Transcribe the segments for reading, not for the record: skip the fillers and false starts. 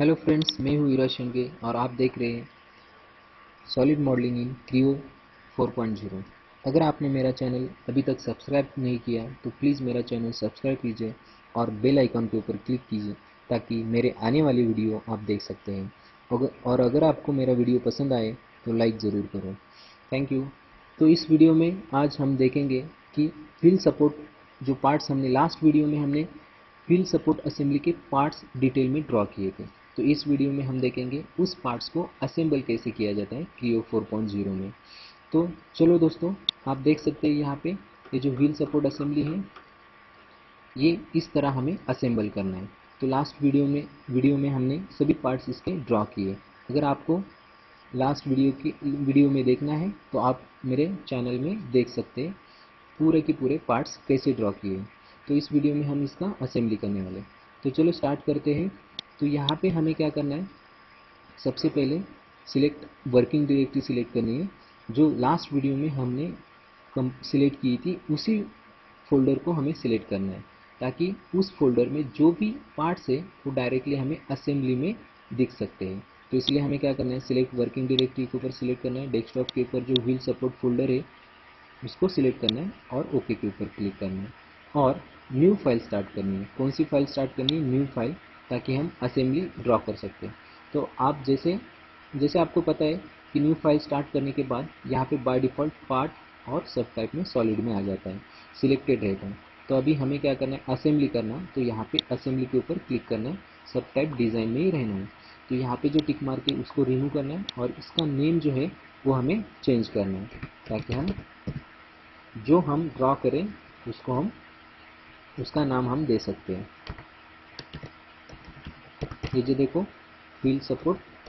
Hello friends, मैं हूँ ईरा शेंगे और आप देख रहे हैं सॉलिड मॉडलिंग इन क्रियो 4.0। अगर आपने मेरा चैनल अभी तक सब्सक्राइब नहीं किया तो प्लीज़ मेरा चैनल सब्सक्राइब कीजिए और बेल आइकन के ऊपर क्लिक कीजिए ताकि मेरे आने वाली वीडियो आप देख सकते हैं। अगर आपको मेरा वीडियो पसंद आए तो लाइक ज़रूर करो। Thank you. तो इस वीडियो में आज हम देखेंगे कि व्हील सपोर्ट जो पार्ट्स हमने लास्ट वीडियो में हमने व्हील सपोर्ट असेंबली के पार्ट्स डिटेल में ड्रॉ किए थे, तो इस वीडियो में हम देखेंगे उस पार्ट्स को असेंबल कैसे किया जाता है क्रियो 4.0 में। तो चलो दोस्तों, आप देख सकते हैं यहाँ पे ये जो व्हील सपोर्ट असेंबली है ये इस तरह हमें असेंबल करना है। तो लास्ट वीडियो में हमने सभी पार्ट्स इसके ड्रॉ किए। अगर आपको लास्ट वीडियो में देखना है तो आप मेरे चैनल में देख सकते हैं पूरे के पूरे पार्ट्स कैसे ड्रॉ किए। तो इस वीडियो में हम इसका असेंबली करने वाले। तो चलो स्टार्ट करते हैं। तो यहाँ पे हमें क्या करना है, सबसे पहले सिलेक्ट वर्किंग डायरेक्टरी सिलेक्ट करनी है। जो लास्ट वीडियो में हमने सिलेक्ट की थी उसी फोल्डर को हमें सिलेक्ट करना है ताकि उस फोल्डर में जो भी पार्ट्स है वो डायरेक्टली हमें असेंबली में दिख सकते हैं। तो इसलिए हमें क्या करना है, सिलेक्ट वर्किंग डायरेक्टरी के ऊपर सिलेक्ट करना है। डेस्कटॉप के ऊपर जो व्हील सपोर्ट फोल्डर है उसको सिलेक्ट करना है और ओके के ऊपर क्लिक करना है और न्यू फाइल स्टार्ट करनी है। कौन सी फाइल स्टार्ट करनी है? न्यू फाइल, ताकि हम असेंबली ड्रॉ कर सकते हैं। तो आप जैसे जैसे आपको पता है कि न्यू फाइल स्टार्ट करने के बाद यहाँ पे बाय डिफ़ॉल्ट पार्ट और सब टाइप में सॉलिड में आ जाता है, सिलेक्टेड रहता है। तो अभी हमें क्या करना है, असेंबली करना। तो यहाँ पे असेंबली के ऊपर क्लिक करना है, सब टाइप डिज़ाइन में ही रहना है। तो यहाँ पे जो टिक मार्क है उसको रिमूव करना है और इसका नेम जो है वो हमें चेंज करना है ताकि हम जो हम ड्रॉ करें उसको हम उसका नाम हम दे सकते हैं। ये जो देखो, व्हील सपोर्ट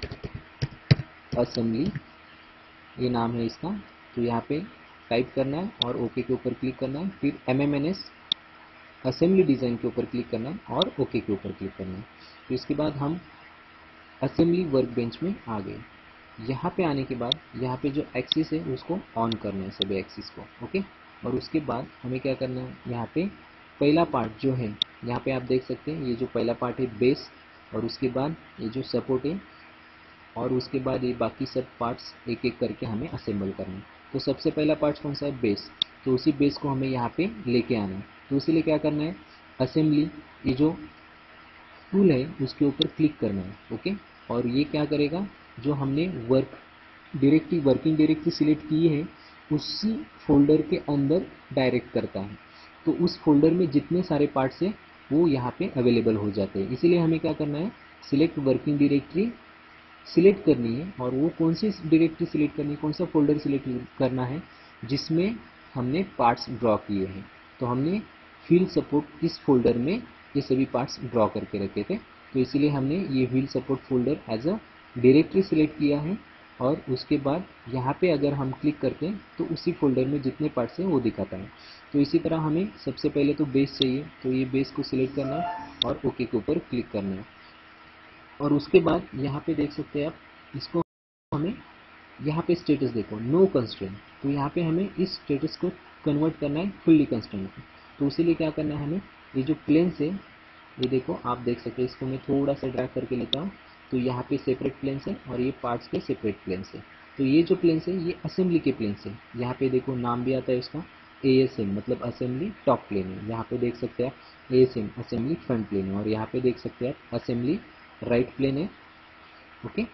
असेंबली, ये नाम है इसका। तो यहाँ पे टाइप करना है और ओके के ऊपर क्लिक करना है। फिर MMNS असेंबली डिज़ाइन के ऊपर क्लिक करना है और ओके के ऊपर क्लिक करना है। तो इसके बाद हम असेंबली वर्क बेंच में आ गए। यहाँ पे आने के बाद यहाँ पे जो एक्सिस है उसको ऑन करना है, सभी एक्सिस को, ओके। और उसके बाद हमें क्या करना है, यहाँ पे पहला पार्ट जो है यहाँ पे आप देख सकते हैं, ये जो पहला पार्ट है बेस, और उसके बाद ये जो सपोर्ट है, और उसके बाद ये बाकी सब पार्ट्स एक एक करके हमें असेंबल करना है। तो सबसे पहला पार्ट कौन सा है? बेस। तो उसी बेस को हमें यहाँ पे लेके आना है। तो इसीलिए क्या करना है, असेंबली ये जो टूल है उसके ऊपर क्लिक करना है, ओके। और ये क्या करेगा, जो हमने वर्किंग डायरेक्टरी सिलेक्ट की है उसी फोल्डर के अंदर डायरेक्ट करता है। तो उस फोल्डर में जितने सारे पार्ट्स हैं वो यहाँ पे अवेलेबल हो जाते हैं। इसीलिए हमें क्या करना है, सिलेक्ट वर्किंग डायरेक्टरी सिलेक्ट करनी है। और वो कौन सी डायरेक्टरी सिलेक्ट करनी है, कौन सा फोल्डर सिलेक्ट करना है जिसमें हमने पार्ट्स ड्रॉ किए हैं। तो हमने व्हील सपोर्ट इस फोल्डर में ये सभी पार्ट्स ड्रॉ करके रखे थे। तो इसीलिए हमने ये wheel support folder as a directory select किया है। और उसके बाद यहाँ पे अगर हम क्लिक करते हैं तो उसी फोल्डर में जितने पार्ट्स हैं वो दिखाता है। तो इसी तरह हमें सबसे पहले तो बेस चाहिए, तो ये बेस को सिलेक्ट करना है और ओके के ऊपर क्लिक करना है। और उसके बाद यहाँ पे देख सकते हैं आप, इसको हमें यहाँ पे स्टेटस देखो, नो कंस्ट्रेंट। तो यहाँ पे हमें इस स्टेटस को कन्वर्ट करना है फुल्ली कंस्ट्रेंट में। तो उसीलिए क्या करना है हमें, ये जो प्लेन्स है ये देखो आप देख सकते हैं, इसको मैं थोड़ा सा ड्रैग करके लेता हूँ। तो यहाँ पे सेपरेट प्लेन्स है और ये पार्ट्स के सेपरेट प्लेन्स है। तो ये जो प्लेन्स है ये असेंबली के प्लेन्स है। यहाँ पे देखो नाम भी आता है इसका, ASM मतलब असेंबली टॉप प्लेन है। यहाँ पे देख सकते हैं आप ASM असेंबली फ्रंट प्लेन है। और यहाँ पे देख सकते हैं आप असेंबली राइट प्लेन है, ओके।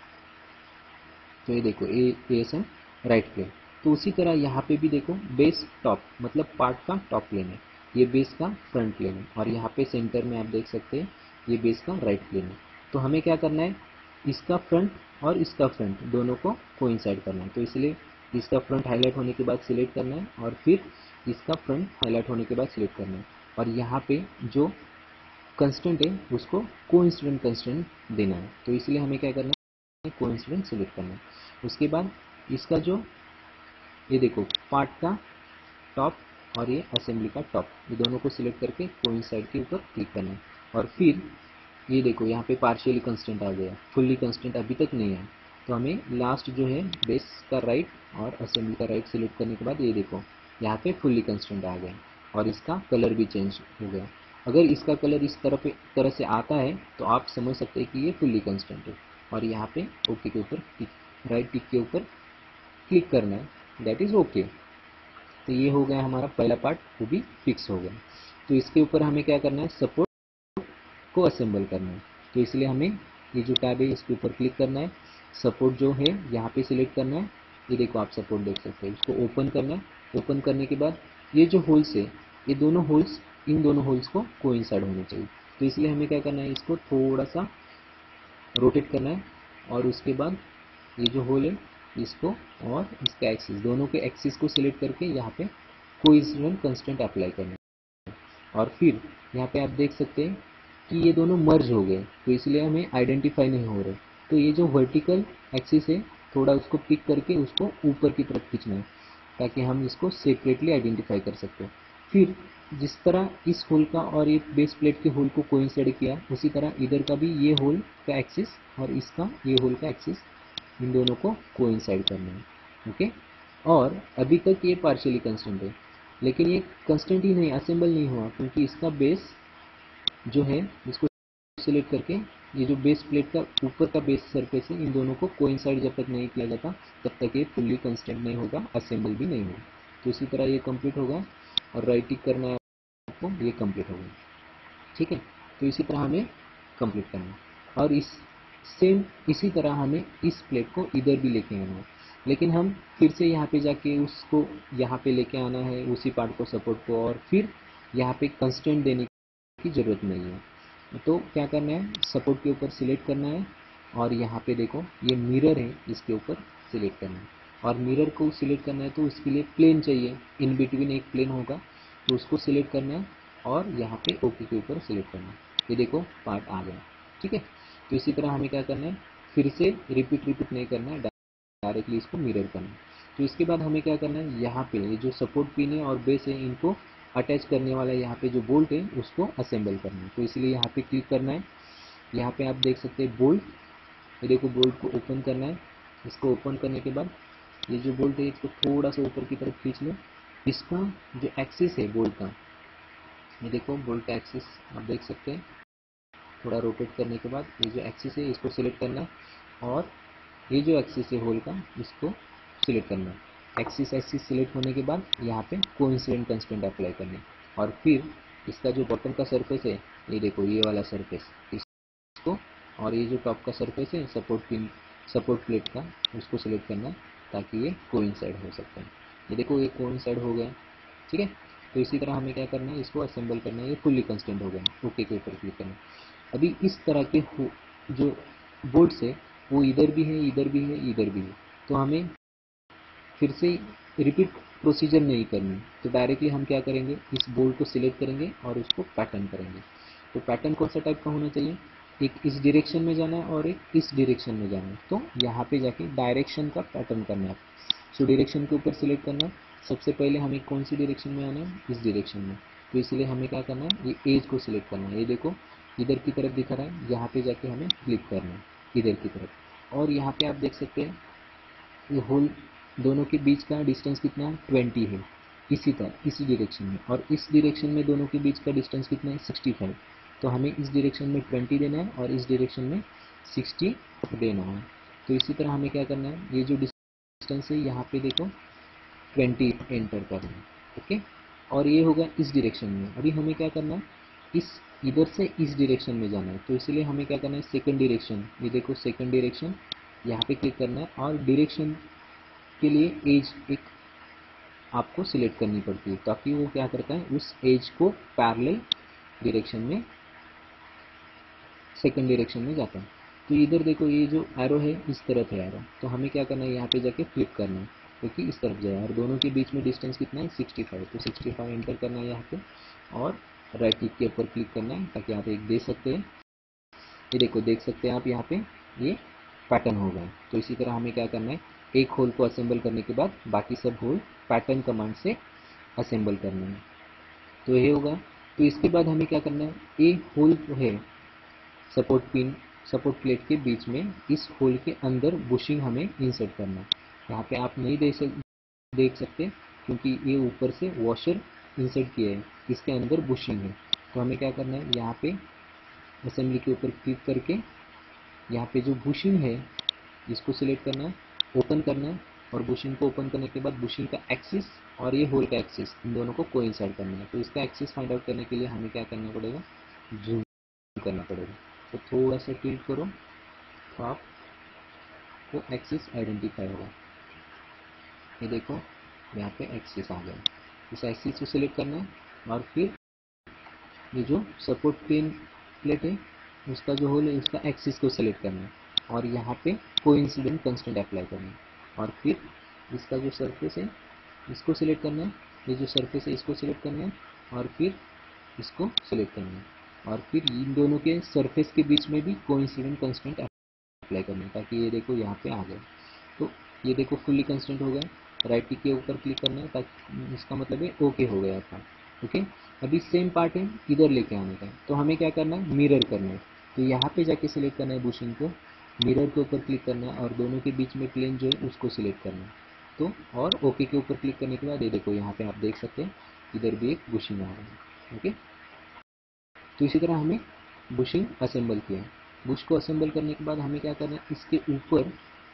तो ये देखो ASM राइट प्लेन। तो उसी तरह यहाँ पे भी देखो, बेस टॉप मतलब पार्ट का टॉप प्लेन है, ये बेस का फ्रंट प्लेन है। और यहाँ पे सेंटर में आप देख सकते हैं ये बेस का राइट प्लेन है। तो हमें क्या करना है, इसका फ्रंट और इसका फ्रंट दोनों को कोइंसाइड करना है। तो इसलिए इसका फ्रंट हाईलाइट होने के बाद सिलेक्ट करना है और फिर इसका फ्रंट हाईलाइट होने के बाद सिलेक्ट करना है। और यहाँ पे जो कंस्टेंट है उसको कोइंसिडेंट कंस्टेंट देना है। तो इसलिए हमें क्या करना है, कोइंसिडेंट सिलेक्ट करना है। उसके बाद इसका जो ये देखो पार्ट का टॉप और ये असेंबली का टॉप, ये दोनों को सिलेक्ट करके कोइंसाइड के ऊपर क्लिक करना है। और फिर ये देखो यहाँ पे पार्शियली कंस्टेंट आ गया, फुल्ली कंस्टेंट अभी तक नहीं है। तो हमें लास्ट जो है बेस का राइट और असेंबली का राइट सिलेक्ट करने के बाद ये देखो यहाँ पे फुल्ली कंस्टेंट आ गया और इसका कलर भी चेंज हो गया। अगर इसका कलर इस तरह से आता है तो आप समझ सकते हैं कि ये फुल्ली कंस्टेंट है। और यहाँ पे ओके के ऊपर राइट टिक के ऊपर क्लिक करना है, दैट इज़ ओके। तो ये हो गया हमारा पहला पार्ट, वो भी फिक्स हो गया। तो इसके ऊपर हमें क्या करना है, सपोर्ट को असेंबल करना है। तो इसलिए हमें ये जो टैब है इसके ऊपर क्लिक करना है, सपोर्ट जो है यहाँ पे सिलेक्ट करना है। ये देखो आप सपोर्ट देख सकते हैं, इसको ओपन करना है। ओपन करने के बाद ये जो होल्स है, ये दोनों होल्स, इन दोनों होल्स को कोइंसाइड होने चाहिए। तो इसलिए हमें क्या करना है, इसको थोड़ा सा रोटेट करना है और उसके बाद ये जो होल है इसको और इसका एक्सिस, दोनों के एक्सिस को सिलेक्ट करके यहाँ पे कोइंसिडेंट कंस्टेंट अप्लाई करना है। और फिर यहाँ पे आप देख सकते हैं कि ये दोनों मर्ज हो गए, तो इसलिए हमें आइडेंटिफाई नहीं हो रहे। तो ये जो वर्टिकल एक्सिस है थोड़ा उसको पिक करके उसको ऊपर की तरफ खींचना है, ताकि हम इसको सेपरेटली आइडेंटिफाई कर सकते हैं। फिर जिस तरह इस होल का और ये बेस प्लेट के होल को कोइंसाइड किया, उसी तरह इधर का भी ये होल का एक्सिस और इसका ये होल का एक्सिस, इन दोनों को कोइंसाइड करना है। ओके। और अभी तक ये पार्शियली कंस्टेंट है, लेकिन ये कंस्टेंट ही नहीं, असेंबल नहीं हुआ, क्योंकि इसका बेस जो है इसको सिलेक्ट करके ये जो बेस प्लेट का ऊपर का बेस सरफेस है, इन दोनों को कोइंसाइड जब तक नहीं किया जाता तब तक ये फुल्ली कंस्टेंट नहीं होगा, असेंबल भी नहीं होगा। तो इसी तरह ये कंप्लीट होगा और राइट टिक करना है आपको, ये कंप्लीट होगा। ठीक है। तो इसी तरह हमें कंप्लीट करना है और इसी तरह हमें इस प्लेट को इधर भी लेके आना है, लेकिन हम फिर से यहाँ पे जाके उसको यहाँ पे लेके आना है, उसी पार्ट को, सपोर्ट को, और फिर यहाँ पे कंस्टेंट देने की ज़रूरत नहीं है। तो क्या करना है, सपोर्ट के ऊपर सिलेक्ट करना है और यहाँ पे देखो ये मिरर है, इसके ऊपर सिलेक्ट करना है। और मिरर को सिलेक्ट करना है तो उसके लिए प्लेन चाहिए, इन बिटवीन एक प्लेन होगा, तो उसको सिलेक्ट करना है और यहाँ पे ओके के ऊपर सिलेक्ट करना है। ये देखो पार्ट आ गया। ठीक है। तो इसी तरह हमें क्या करना है, फिर से रिपीट नहीं करना है, डायरेक्टली इसको मिरर करना है। तो इसके बाद हमें क्या करना है, यहाँ पे ये जो सपोर्ट पिन है और बेस है, इनको अटैच करने वाला यहाँ पे जो बोल्ट है उसको असेंबल करना है। तो इसलिए यहाँ पे क्लिक करना है। यहाँ पे आप देख सकते हैं बोल्ट, ये देखो बोल्ट को ओपन करना है। इसको ओपन करने के बाद ये जो बोल्ट है इसको थोड़ा सा ऊपर की तरफ खींच लो। इसका जो एक्सिस है बोल्ट का, ये देखो बोल्ट का एक्सिस आप देख सकते हैं। थोड़ा रोटेट करने के बाद ये जो एक्सिस है इसको सिलेक्ट करना है और ये जो एक्सिस है होल का इसको सिलेक्ट करना है। एक्सिस सिलेक्ट होने के बाद यहाँ पे कोइंसिडेंट कंस्टेंट अप्लाई करना है और फिर इसका जो बॉटम का सरफेस है, ये देखो ये वाला सरफेस, इसको, और ये जो टॉप का सरफेस है सपोर्ट प्लेट का, उसको सिलेक्ट करना है ताकि ये कोइंसाइड हो सकता है। ये देखो ये कोइंसाइड हो गया। ठीक है। तो इसी तरह हमें क्या करना है, इसको असेंबल करना है। ये फुल्ली कंस्टेंट हो गया, ओके के ऊपर क्लिक करना है। अभी इस तरह के जो बोर्ड्स है वो इधर भी है, इधर भी है, इधर भी है, तो हमें फिर से रिपीट प्रोसीजर नहीं करनी। तो डायरेक्टली हम क्या करेंगे, इस बोल्ट को सिलेक्ट करेंगे और उसको पैटर्न करेंगे। तो पैटर्न कौन सा टाइप का होना चाहिए, एक इस डायरेक्शन में जाना है और एक इस डायरेक्शन में जाना है। तो यहाँ पे जाके डायरेक्शन का पैटर्न करना है। सो डायरेक्शन के ऊपर सिलेक्ट करना है। सबसे पहले हमें कौन सी डायरेक्शन में आना है, इस डायरेक्शन में। तो इसलिए हमें क्या करना है, ये एज को सिलेक्ट करना है। ये देखो इधर की तरफ दिखा रहा है, यहाँ पे जाके हमें क्लिक करना है इधर की तरफ। और यहाँ पे आप देख सकते हैं ये होल दोनों के बीच का डिस्टेंस कितना है, 20 है। इसी तरह इसी डायरेक्शन में, और इस डायरेक्शन में दोनों के बीच का डिस्टेंस कितना है, 65। तो हमें इस डायरेक्शन में 20 देना है और इस डायरेक्शन में 60 देना है। तो इसी तरह हमें क्या करना है, ये जो डिस्टेंस है यहाँ पे देखो 20 एंटर करना है। ओके। और ये होगा इस डायरेक्शन में। अभी हमें क्या करना है, इस इधर से इस डायरेक्शन में जाना है। तो इसलिए हमें क्या करना है, सेकंड डायरेक्शन, ये देखो सेकंड डायरेक्शन, यहाँ पे क्लिक करना है और डायरेक्शन के लिए एज एक आपको सिलेक्ट करनी पड़ती है, ताकि वो क्या करता है, उस एज को पैरेलल डायरेक्शन में, सेकंड डायरेक्शन में जाता है। तो इधर देखो ये जो एरो है इस तरफ है एरो, तो हमें क्या करना है, यहाँ पे जाके फ्लिप करना है क्योंकि इस तरफ जाए। और दोनों के बीच में डिस्टेंस कितना है, 65। तो 65 एंटर करना है यहाँ पे और राइट क्लिक के ऊपर क्लिक करना है ताकि आप एक दे सकते हैं। ये देखो देख सकते हैं आप यहाँ पे ये पैटर्न हो गया। तो इसी तरह हमें क्या करना है, एक होल को असेंबल करने के बाद बाकी सब होल पैटर्न कमांड से असेंबल करना है। तो ये होगा। तो इसके बाद हमें क्या करना है, ये होल जो है सपोर्ट प्लेट के बीच में, इस होल के अंदर बुशिंग हमें इंसर्ट करना है। यहाँ पे आप नहीं देख सकते क्योंकि ये ऊपर से वॉशर इंसर्ट किया है, इसके अंदर बुशिंग है। तो हमें क्या करना है, यहाँ पे असेंबली के ऊपर क्लिक करके यहाँ पे जो बुशिंग है इसको सिलेक्ट करना है, ओपन करना है, और बुशिंग को ओपन करने के बाद बुशिंग का एक्सिस और ये होल का एक्सिस इन दोनों को कोइंसाइड करना है। तो इसका एक्सिस फाइंड आउट करने के लिए हमें क्या करना पड़ेगा, जूम करना पड़ेगा। तो थोड़ा सा क्लिक करो तो आपको एक्सिस आइडेंटिफाई होगा। ये देखो यहाँ पे एक्सिस आ गया। इस एक्सिस को सिलेक्ट करना है और फिर ये जो सपोर्ट प्लेट है उसका जो होल है उसका एक्सिस को सिलेक्ट करना है और यहाँ पे कोइंसिडेंट कंस्ट्रेंट अप्लाई करना है। और फिर इसका जो सरफेस है इसको सिलेक्ट करना है, ये जो सरफेस है इसको सिलेक्ट करना है और फिर इसको सिलेक्ट करना है। और फिर इन दोनों के सरफेस के बीच में भी कोइंसिडेंट कंस्ट्रेंट अप्लाई करना है, ताकि ये देखो यहाँ पे आ गया। तो ये देखो फुल्ली कंस्ट्रेंट हो गया। राइट टिक के ऊपर क्लिक करना है, ताकि इसका मतलब है ओके हो गया था। ओके, अभी सेम पार्ट है इधर लेके आने का। तो हमें क्या करना है, मिरर करना है। तो यहाँ पे जाके सिलेक्ट करना है बुशिंग को, मिरर के ऊपर क्लिक करना है और दोनों के बीच में प्लेन जो है उसको सिलेक्ट करना है। तो और ओके के ऊपर क्लिक करने के बाद ये देखो यहाँ पे आप देख सकते हैं इधर भी एक बुशिंग आ रहा है। ओके, तो इसी तरह हमें बुशिंग असेंबल किया। बुश को असेंबल करने के बाद हमें क्या करना है, इसके ऊपर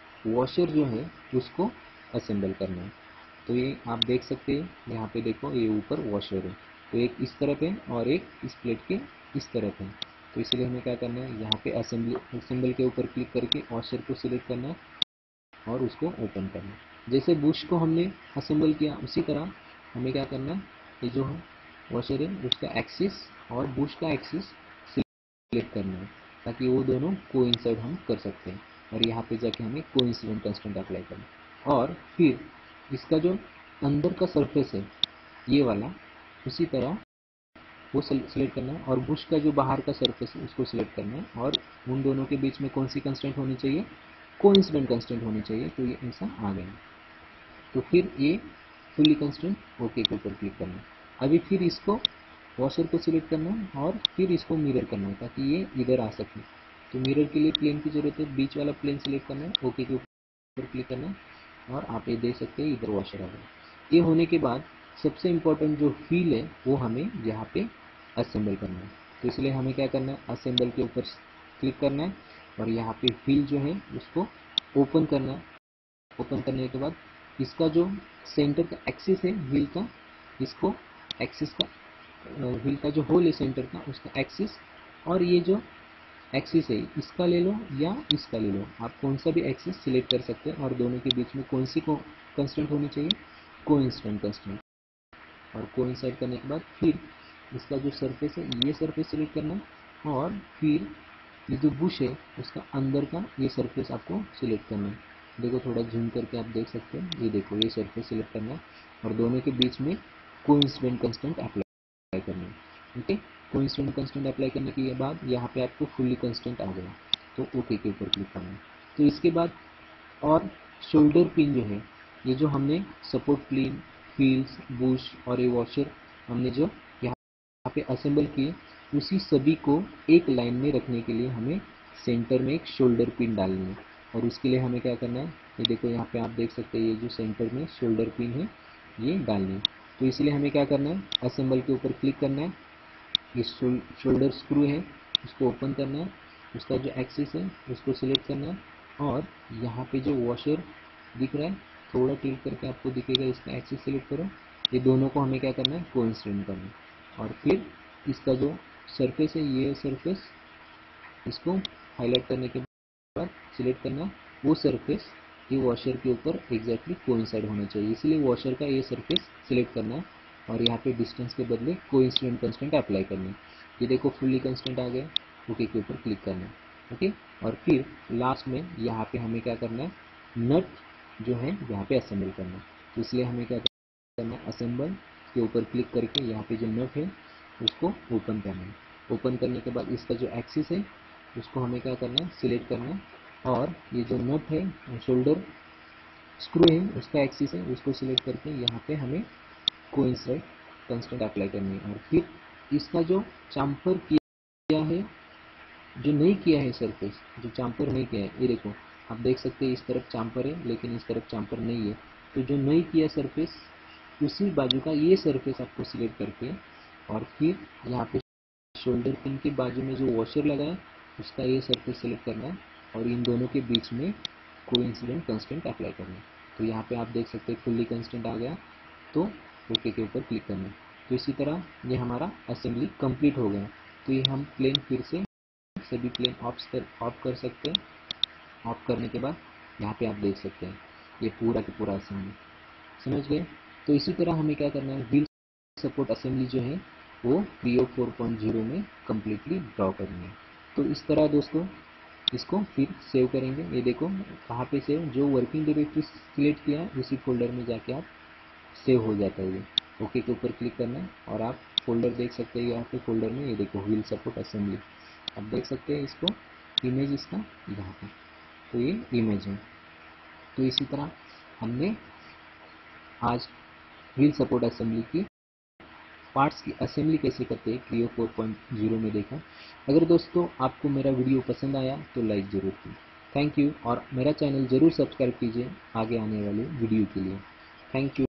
वॉशर जो है उसको असेंबल करना है। तो ये आप देख सकते हैं यहाँ पे देखो ये ऊपर वॉशर है, तो एक इस तरफ है और एक इस प्लेट के इस तरफ है। तो इसलिए हमें क्या करना है, यहाँ पे असेंबल के ऊपर क्लिक करके वॉशर को सिलेक्ट करना है और उसको ओपन करना है। जैसे बुश को हमने असेंबल किया उसी तरह हमें क्या करना है, ये जो वॉशर है उसका एक्सिस और बुश का एक्सिस सिलेक्ट करना है, ताकि वो दोनों कोइंसाइड हम कर सकते हैं। और यहाँ पे जाके हमें कोइंसिडेंट कंस्ट्रेंट अप्लाई करना है। और फिर इसका जो अंदर का सरफेस है ये वाला उसी तरह वो सिलेक्ट करना है, और बुश का जो बाहर का सरफेस है उसको सिलेक्ट करना है। और उन दोनों के बीच में कौन सी कंस्ट्रेंट होनी चाहिए, कोइंसिडेंट कंस्ट्रेंट होनी चाहिए। तो ये ऐसा आ गया। तो फिर ये फुल्ली कंस्ट्रेंट ओके के ऊपर क्लिक करना है। अभी फिर इसको वॉशर को सिलेक्ट करना है और फिर इसको मिरर करना है, ताकि ये इधर आ सके। तो मिरर के लिए प्लेन की जरूरत है, बीच वाला प्लेन सिलेक्ट करना है, ओके के ऊपर क्लिक करना है और आप ये देख सकते हैं इधर वॉशर आ गया। ये होने के बाद सबसे इम्पोर्टेंट जो व्हील है वो हमें यहाँ पे असेंबल करना है। तो इसलिए हमें क्या करना है, असेंबल के ऊपर क्लिक करना है और यहाँ पे व्हील जो है उसको ओपन करना है। ओपन करने के बाद इसका जो सेंटर का एक्सिस है व्हील का, इसको एक्सिस का व्हील का जो होल है सेंटर का उसका एक्सिस, और ये जो एक्सिस है इसका ले लो या इसका ले लो, आप कौन सा भी एक्सिस सिलेक्ट कर सकते हैं। और दोनों के बीच में कौन सी कंस्ट्रेंट होनी चाहिए, कोइंसिडेंट कंस्ट्रेंट। और कोइंसाइड करने के बाद फिर इसका जो सरफेस है ये सरफेस सिलेक्ट करना है और फिर ये जो बुश है उसका अंदर का ये सरफेस आपको सिलेक्ट करना है। देखो थोड़ा जूम करके आप देख सकते हैं, ये देखो ये सरफेस सिलेक्ट करना है और दोनों के बीच में कोइंसिडेंट कंस्ट्रेंट अप्लाई करना है। ओके, कोइंसिडेंट कंस्ट्रेंट अप्लाई करने के बाद यहाँ पे आपको फुल्ली कंस्ट्रेंट आ गया, तो ओके के ऊपर क्लिक करना है। तो इसके बाद और शोल्डर पिन जो है, ये जो हमने सपोर्ट प्लेन, व्हील्स, बुश और ये वॉशर हमने जो यहाँ पे असेंबल किए, उसी सभी को एक लाइन में रखने के लिए हमें सेंटर में एक शोल्डर पिन डालनी है। और उसके लिए हमें क्या करना है, ये देखो यहाँ पे आप देख सकते हैं ये जो सेंटर में शोल्डर पिन है ये डालनी है। तो इसलिए हमें क्या करना है, असेंबल के ऊपर क्लिक करना है, ये शोल्डर स्क्रू है उसको ओपन करना है, उसका जो एक्सिस है उसको सिलेक्ट करना है और यहाँ पे जो वॉशर दिख रहा है थोड़ा टिल्ट करके आपको दिखेगा, इसका एक्सिस सिलेक्ट करो। ये दोनों को हमें क्या करना है, कोइंसिडेंट करना है। और फिर इसका जो सरफेस है ये सरफेस इसको हाईलाइट करने के बाद सिलेक्ट करना है, वो सरफेस ये वॉशर के ऊपर एग्जैक्टली कोइंसाइड होना चाहिए, इसलिए वॉशर का ये सरफेस सिलेक्ट करना है और यहाँ पे डिस्टेंस के बदले कोइंसिडेंट कंस्ट्रेंट अप्लाई करना है। ये देखो फुल्ली कंस्ट्रेंट आ गया, ओके के ऊपर क्लिक करना है। ओके, और फिर लास्ट में यहाँ पे हमें क्या करना है, नट जो है यहाँ पे असेंबल करना है। तो इसलिए हमें क्या करना है, असेंबल के ऊपर क्लिक करके यहाँ पे जो नट है उसको ओपन करना है। ओपन करने के बाद इसका जो एक्सिस है उसको हमें क्या करना है, सिलेक्ट करना है और ये जो नट है शोल्डर स्क्रू है उसका एक्सिस है उसको सिलेक्ट करके यहाँ पे हमें कोइंसाइड कंस्ट्रेंट अप्लाई करनी है। और फिर इसका जो चाम्पर किया है, जो नहीं किया है सरफेस, जो चाम्पर नहीं किया है, ये देखो आप देख सकते हैं इस तरफ चाम्पर है लेकिन इस तरफ चाम्पर नहीं है। तो जो नहीं किया सरफेस उसी बाजू का ये सरफेस आपको सिलेक्ट करके और फिर यहाँ पे शोल्डर पिन के बाजू में जो वॉशर लगा है उसका ये सर्कल सेलेक्ट करना है और इन दोनों के बीच में कोइंसिडेंट कंस्टेंट अप्लाई करना है। तो यहाँ पे आप देख सकते हैं फुल्ली कंस्टेंट आ गया, तो ओके के ऊपर क्लिक करना है। तो इसी तरह ये हमारा असेंबली कंप्लीट हो गया। तो ये हम प्लेन फिर से सभी प्लेन ऑफ कर सकते हैं। ऑफ करने के बाद यहाँ पे आप देख सकते हैं ये पूरा का पूरा असेंबली, समझ गए। तो इसी तरह हमें क्या करना है, व्हील सपोर्ट असेंबली जो है वो क्रियो 4.0 में कम्प्लीटली ड्रॉ करनी है। तो इस तरह दोस्तों इसको फिर सेव करेंगे। ये देखो कहाँ पे सेव, जो वर्किंग डायरेक्टरी सिलेक्ट किया है उसी फोल्डर में जाके आप सेव हो जाता है ये। ओके के ऊपर क्लिक करना है और आप फोल्डर देख सकते हैं यहाँ पे फोल्डर में, ये देखो व्हील सपोर्ट असेंबली, आप देख सकते हैं इसको, इमेज इसका यहाँ पे, तो ये इमेज है। तो इसी तरह हमने आज व्हील सपोर्ट असेंबली की पार्ट्स की असेंबली कैसे करते हैं क्रियो 4.0 में देखा। अगर दोस्तों आपको मेरा वीडियो पसंद आया तो लाइक ज़रूर कीजिए। थैंक यू, और मेरा चैनल ज़रूर सब्सक्राइब कीजिए आगे आने वाले वीडियो के लिए। Thank you.